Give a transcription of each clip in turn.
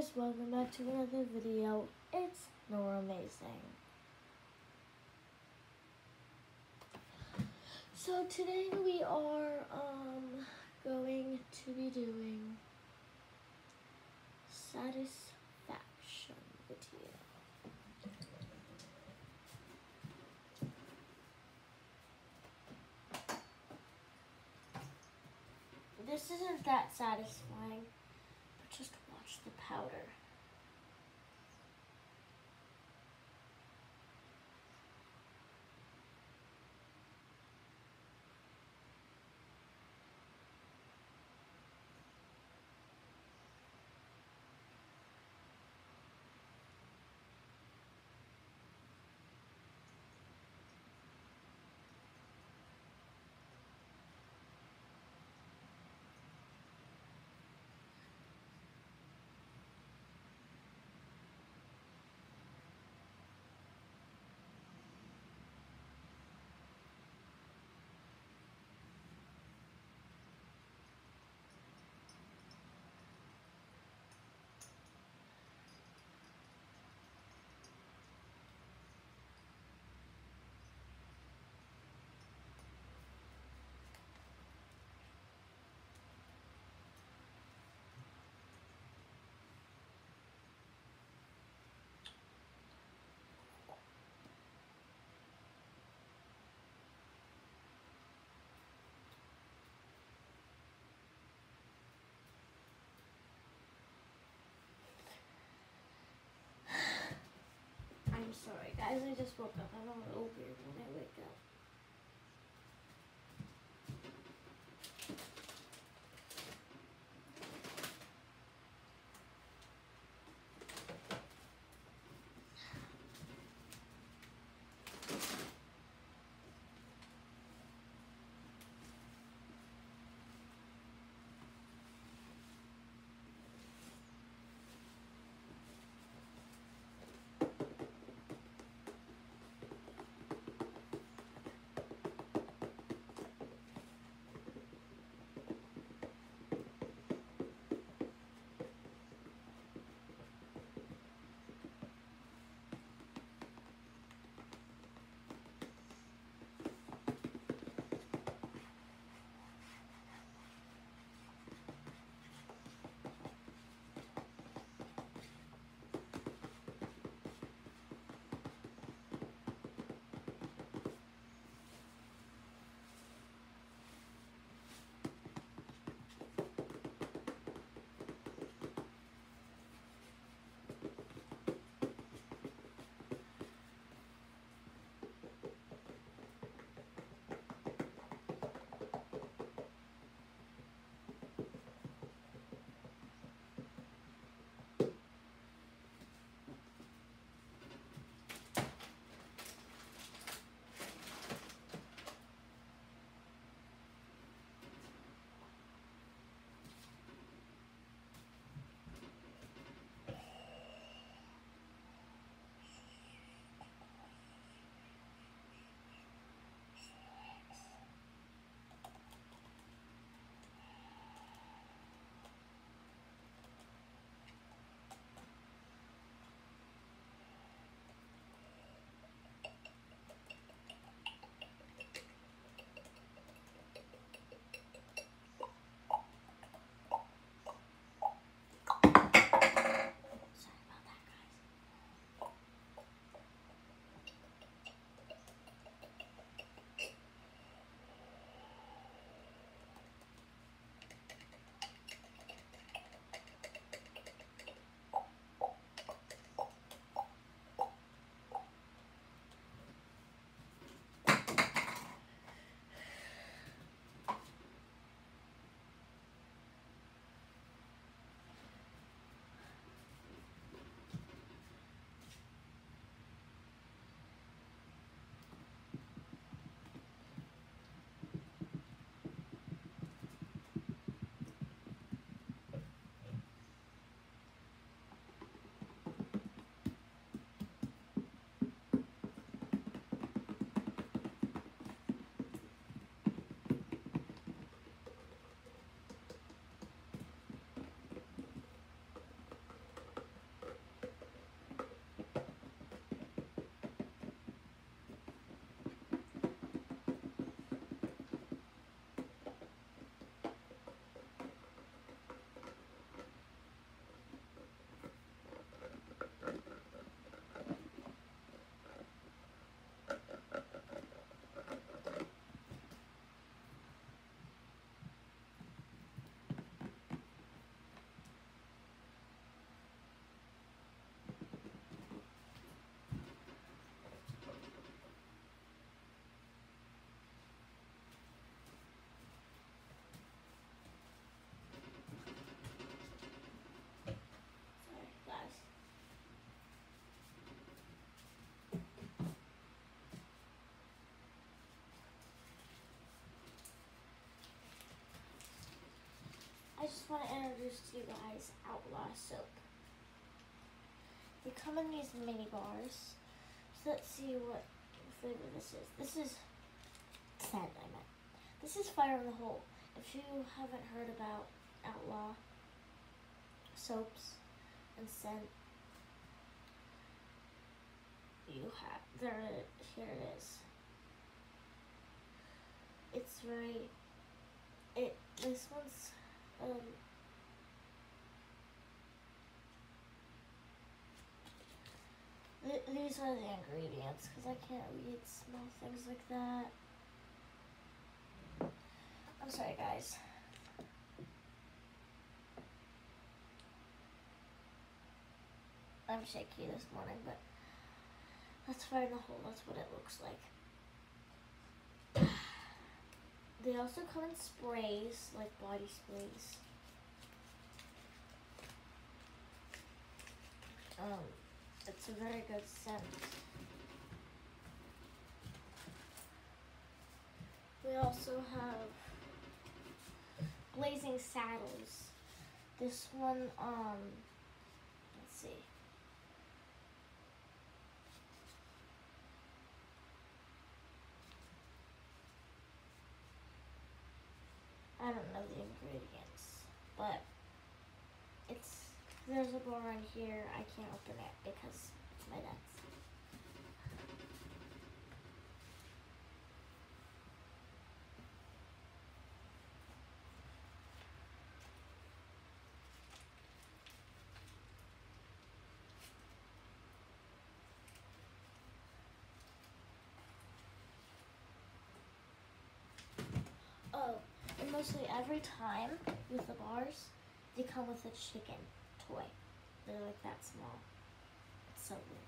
guys, welcome back to another video. It's Nora Amazing. So today we are going to be doing satisfaction video. This isn't that satisfying, but just watch the powder. I'm sorry guys, I just woke up. I'm a little weird when I wake up. want to introduce to you guys Outlaw soap. They come in these mini bars. So let's see what flavor this is. This is scent, I meant. This is Fire in the Hole. If you haven't heard about Outlaw soaps and scent, you have. Here it is. It's very. This one's these are the ingredients because I can't read small things like that. I'm sorry, guys. I'm shaky this morning, but that's Fire in the Hole. That's what it looks like. They also come in sprays, like body sprays. It's a very good scent. We also have Blazing Saddles. This one, let's see. I don't know the ingredients, but there's a bar right here. I can't open it because it's my dad's. Oh, and mostly every time with the bars, they come with a chicken toy. They're like that small. It's so weird.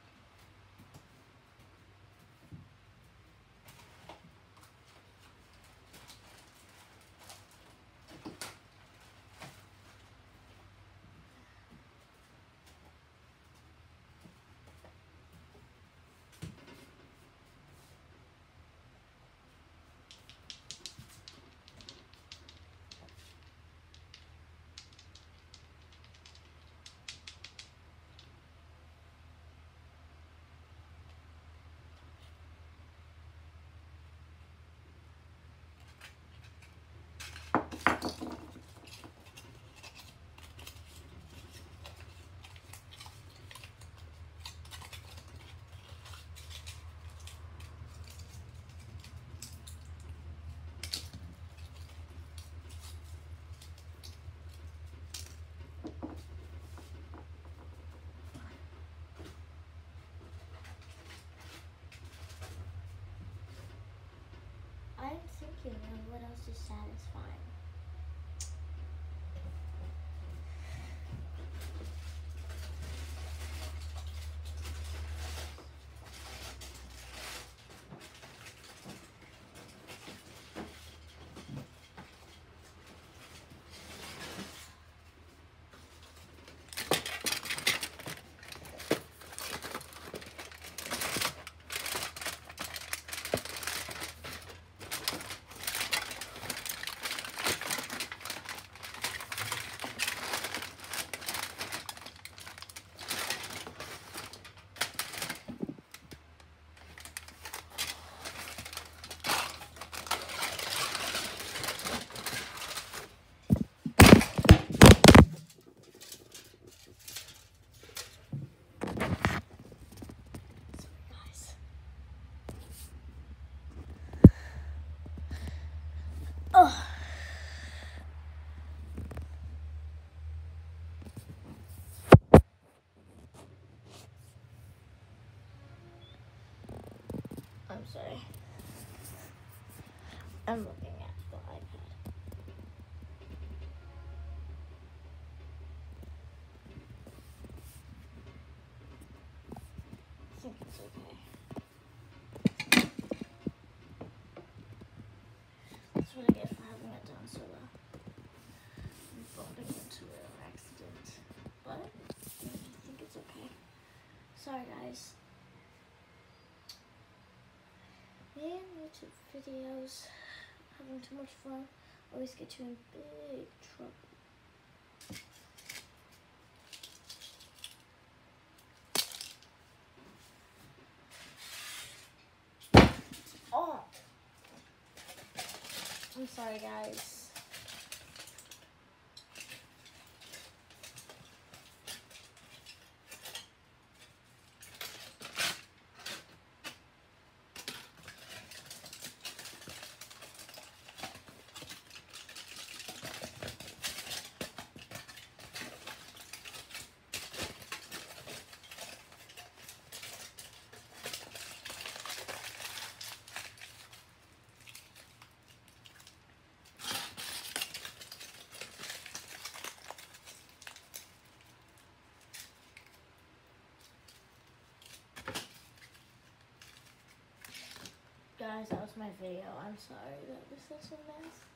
I'm thinking of what else is satisfying. Oh. I'm sorry. I'm looking at the iPad. I think it's okay. That's what I get for having it done so well. I'm bumping into an accident. But I think it's okay. Sorry, guys. Me and YouTube videos, having too much fun, always get you in big trouble. Sorry, guys. Guys, that was my video. I'm sorry that this is a mess.